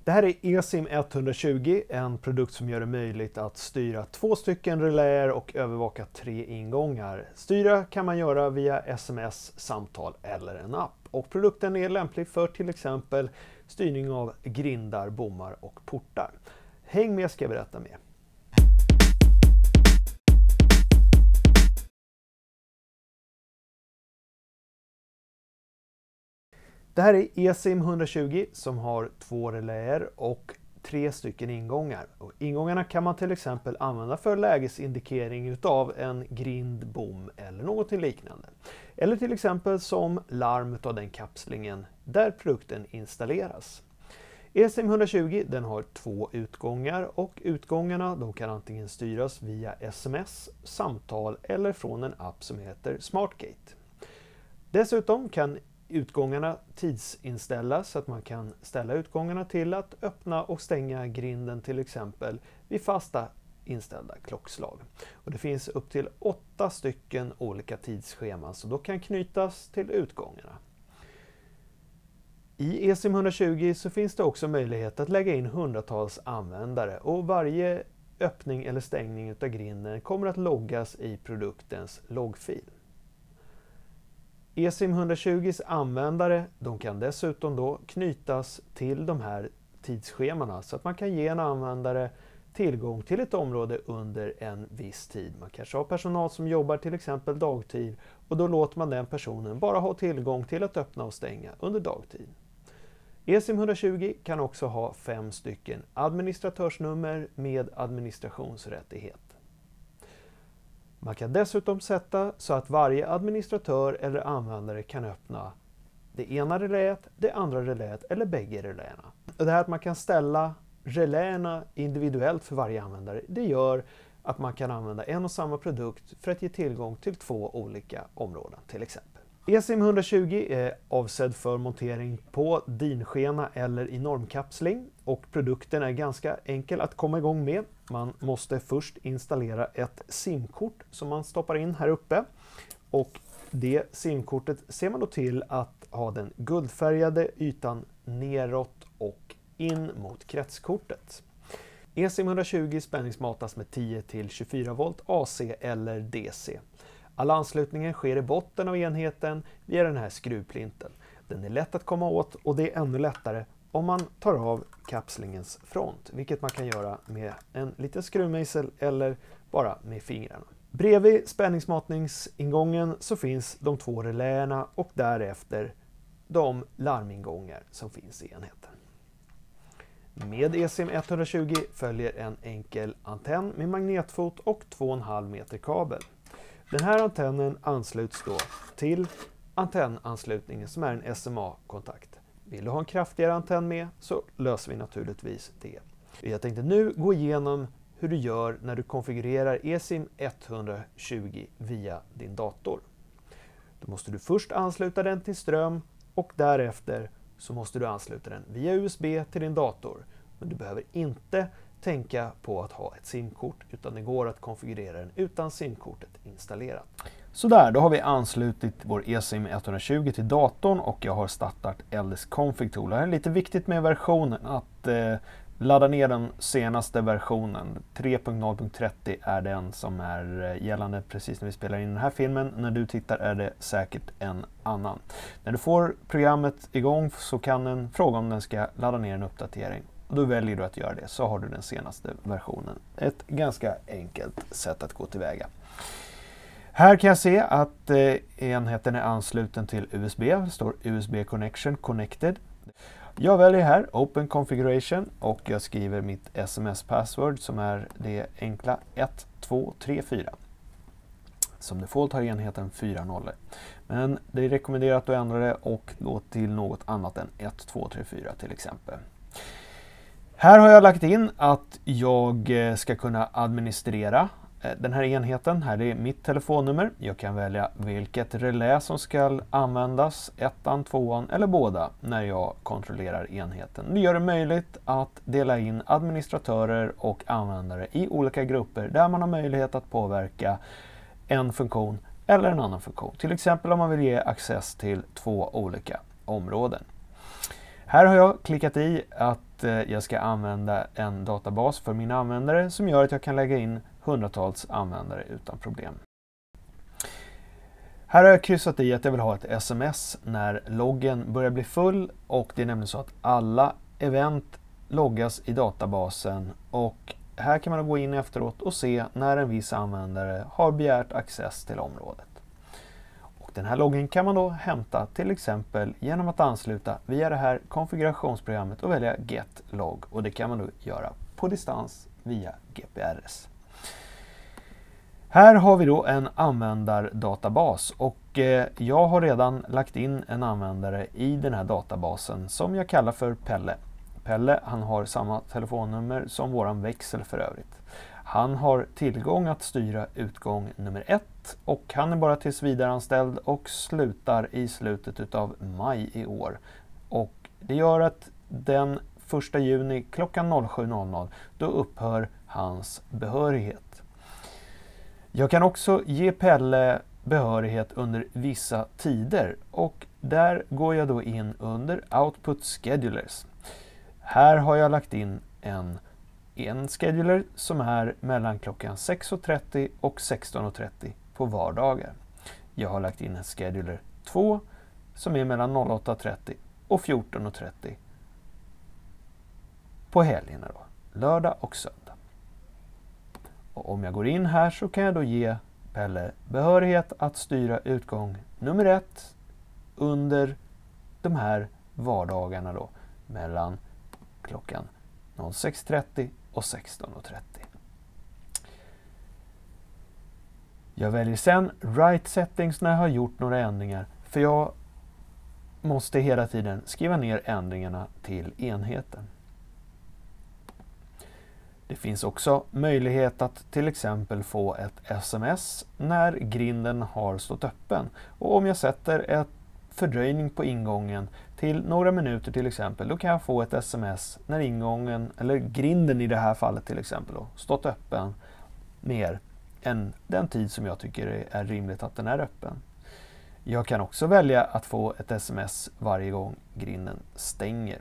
Det här är eSIM 120, en produkt som gör det möjligt att styra 2 stycken reläer och övervaka 3 ingångar. Styra kan man göra via sms, samtal eller en app. Och produkten är lämplig för till exempel styrning av grindar, bommar och portar. Häng med ska jag berätta mer. Det här är eSIM 120 som har 2 reläer och 3 stycken ingångar. Och ingångarna kan man till exempel använda för lägesindikering utav en grind, bom eller något liknande. Eller till exempel som larm utav den kapslingen där produkten installeras. eSIM 120 den har 2 utgångar och utgångarna de kan antingen styras via sms, samtal eller från en app som heter SmartGate. Dessutom kan utgångarna tidsinställas så att man kan ställa utgångarna till att öppna och stänga grinden till exempel vid fasta inställda klockslag. Och det finns upp till 8 stycken olika tidsscheman så då kan knytas till utgångarna. I eSIM 120 så finns det också möjlighet att lägga in hundratals användare och varje öppning eller stängning av grinden kommer att loggas i produktens loggfil. eSIM 120s användare de kan dessutom då knytas till de här tidsschemana så att man kan ge en användare tillgång till ett område under en viss tid. Man kanske har personal som jobbar till exempel dagtid och då låter man den personen bara ha tillgång till att öppna och stänga under dagtid. eSIM 120 kan också ha 5 stycken administratörsnummer med administrationsrättighet. Man kan dessutom sätta så att varje administratör eller användare kan öppna det ena reläet, det andra reläet eller bägge reläerna. Och det här att man kan ställa reläerna individuellt för varje användare, det gör att man kan använda en och samma produkt för att ge tillgång till 2 olika områden till exempel. eSIM 120 är avsedd för montering på DIN-skena eller i normkapsling och produkten är ganska enkel att komma igång med. Man måste först installera ett SIM-kort som man stoppar in här uppe och det SIM-kortet ser man då till att ha den guldfärgade ytan neråt och in mot kretskortet. eSIM 120 spänningsmatas med 10 till 24 volt AC eller DC. All anslutningen sker i botten av enheten via den här skruvplinten. Den är lätt att komma åt och det är ännu lättare om man tar av kapslingens front, vilket man kan göra med en liten skruvmejsel eller bara med fingrarna. Bredvid spänningsmatningsingången så finns de 2 reläerna och därefter de larmingångar som finns i enheten. Med eSIM 120 följer en enkel antenn med magnetfot och 2,5 meter kabel. Den här antennen ansluts då till antennanslutningen som är en SMA-kontakt. Vill du ha en kraftigare antenn med så löser vi naturligtvis det. Jag tänkte nu gå igenom hur du gör när du konfigurerar eSIM 120 via din dator. Då måste du först ansluta den till ström och därefter så måste du ansluta den via USB till din dator. Men du behöver inte tänka på att ha ett SIM-kort utan det går att konfigurera den utan SIM-kortet installerat. Så där, då har vi anslutit vår eSIM 120 till datorn och jag har startat LS Config Tool. Det här är lite viktigt med versionen att ladda ner den senaste versionen. 3.0.30 är den som är gällande precis när vi spelar in den här filmen. När du tittar är det säkert en annan. När du får programmet igång så kan den fråga om den ska ladda ner en uppdatering. Och då väljer du att göra det så har du den senaste versionen. Ett ganska enkelt sätt att gå tillväga. Här kan jag se att enheten är ansluten till USB. Det står USB Connection Connected. Jag väljer här Open Configuration och jag skriver mitt SMS-password som är det enkla 1234. Som default har enheten 4 nollor. Men det är rekommenderat att ändra det och gå till något annat än 1234 till exempel. Här har jag lagt in att jag ska kunna administrera den här enheten. Här är mitt telefonnummer. Jag kan välja vilket relä som ska användas, 1:an, 2:an eller båda när jag kontrollerar enheten. Det gör det möjligt att dela in administratörer och användare i olika grupper där man har möjlighet att påverka en funktion eller en annan funktion. Till exempel om man vill ge access till 2 olika områden. Här har jag klickat i att jag ska använda en databas för mina användare som gör att jag kan lägga in hundratals användare utan problem. Här har jag kryssat i att jag vill ha ett sms när loggen börjar bli full, och det är nämligen så att alla event loggas i databasen, och här kan man gå in efteråt och se när en viss användare har begärt access till området. Och den här loggen kan man då hämta till exempel genom att ansluta via det här konfigurationsprogrammet och välja Get Log, och det kan man då göra på distans via GPRS. Här har vi då en användardatabas, och jag har redan lagt in en användare i den här databasen som jag kallar för Pelle. Pelle, han har samma telefonnummer som våran växel för övrigt. Han har tillgång att styra utgång nummer 1, och han är bara tills vidare anställd och slutar i slutet av maj i år. Och det gör att den 1 juni klockan 07.00 då upphör hans behörighet. Jag kan också ge Pelle behörighet under vissa tider, och där går jag då in under Output Schedulers. Här har jag lagt in en scheduler som är mellan klockan 6.30 och 16.30 på vardagar. Jag har lagt in en scheduler 2 som är mellan 08.30 och 14.30 på helgerna då, lördag och söndag. Och om jag går in här så kan jag då ge Pelle behörighet att styra utgång nummer 1 under de här vardagarna då, mellan klockan 06.30 och 16.30. Jag väljer sen Write Settings när jag har gjort några ändringar, för jag måste hela tiden skriva ner ändringarna till enheten. Det finns också möjlighet att till exempel få ett sms när grinden har stått öppen. Och om jag sätter ett fördröjning på ingången till några minuter till exempel, då kan jag få ett sms när ingången, eller grinden i det här fallet till exempel, då, stått öppen mer än den tid som jag tycker är rimligt att den är öppen. Jag kan också välja att få ett sms varje gång grinden stänger.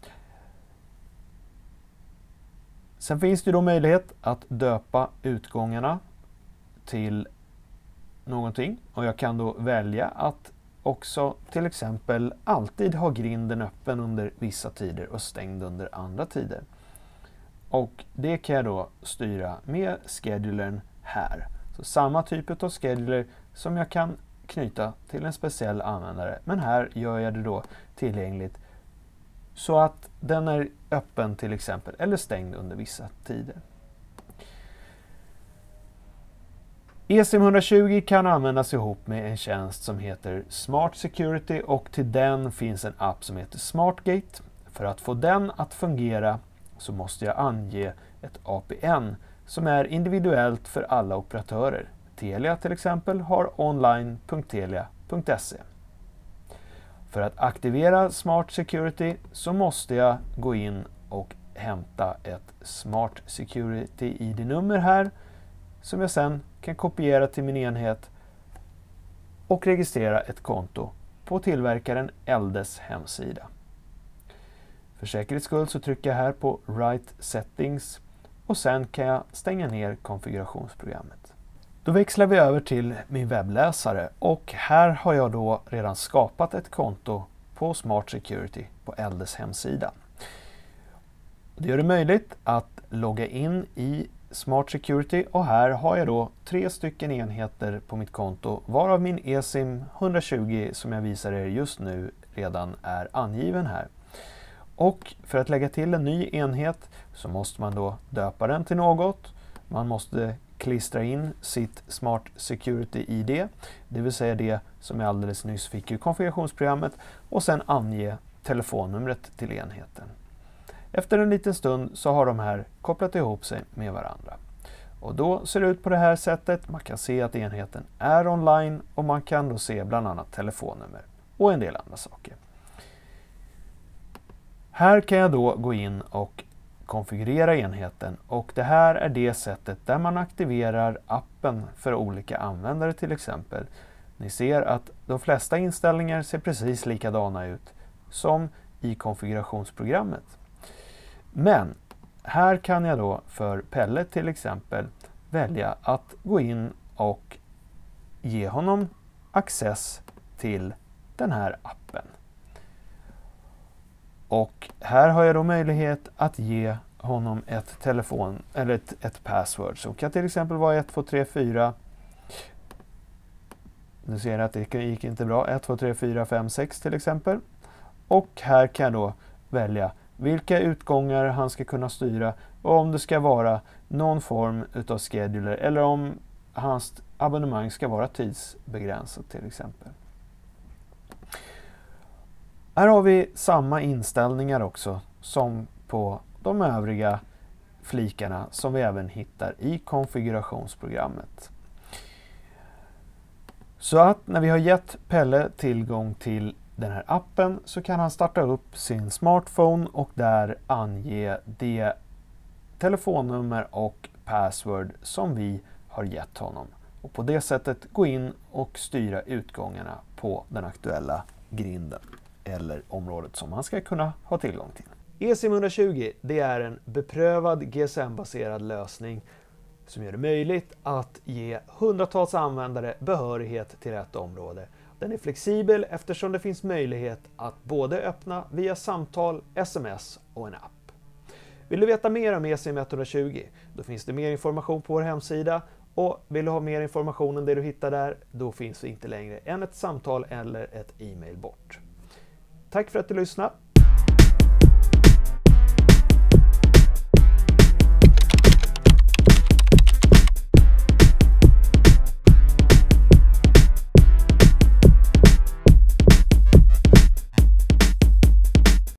Sen finns det då möjlighet att döpa utgångarna till någonting, och jag kan då välja att också till exempel alltid ha grinden öppen under vissa tider och stängd under andra tider. Och det kan jag då styra med schedulern här. Så samma typ av scheduler som jag kan knyta till en speciell användare, men här gör jag det då tillgängligt så att den är öppen till exempel eller stängd under vissa tider. eSIM 120 kan användas ihop med en tjänst som heter Smart Security, och till den finns en app som heter SmartGate. För att få den att fungera så måste jag ange ett APN som är individuellt för alla operatörer. Telia till exempel har online.telia.se. För att aktivera Smart Security så måste jag gå in och hämta ett Smart Security ID-nummer här, som jag sen kan kopiera till min enhet och registrera ett konto på tillverkaren Eldes hemsida. För säkerhets skull så trycker jag här på Write Settings, och sen kan jag stänga ner konfigurationsprogrammet. Då växlar vi över till min webbläsare, och här har jag då redan skapat ett konto på Smart Security på Eldes hemsida. Det gör det möjligt att logga in i Smart Security, och här har jag då 3 stycken enheter på mitt konto, varav min eSIM 120 som jag visar er just nu redan är angiven här. Och för att lägga till en ny enhet så måste man då döpa den till något. Man måste klistra in sitt Smart Security ID, det vill säga det som jag alldeles nyss fick i konfigurationsprogrammet, och sen ange telefonnumret till enheten. Efter en liten stund så har de här kopplat ihop sig med varandra. Och då ser det ut på det här sättet. Man kan se att enheten är online, och man kan då se bland annat telefonnummer och en del andra saker. Här kan jag då gå in och konfigurera enheten, och det här är det sättet där man aktiverar appen för olika användare till exempel. Ni ser att de flesta inställningar ser precis likadana ut som i konfigurationsprogrammet. Men här kan jag då för Pelle till exempel välja att gå in och ge honom access till den här appen. Och här har jag då möjlighet att ge honom ett telefon eller ett password som kan till exempel vara 1234. Nu ser jag att det gick inte bra. 123456 till exempel. Och här kan jag då välja vilka utgångar han ska kunna styra och om det ska vara någon form utav scheduler eller om hans abonnemang ska vara tidsbegränsat till exempel. Här har vi samma inställningar också som på de övriga flikarna som vi även hittar i konfigurationsprogrammet. Så att när vi har gett Pelle tillgång till den här appen så kan han starta upp sin smartphone och där ange det telefonnummer och password som vi har gett honom. Och på det sättet gå in och styra utgångarna på den aktuella grinden eller området som man ska kunna ha tillgång till. eSIM 120 det är en beprövad GSM-baserad lösning som gör det möjligt att ge hundratals användare behörighet till ett område. Den är flexibel eftersom det finns möjlighet att både öppna via samtal, sms och en app. Vill du veta mer om eSIM 120? Då finns det mer information på vår hemsida och vill du ha mer information än det du hittar där, då finns det inte längre än ett samtal eller ett e-mail bort. Tack för att du lyssnade.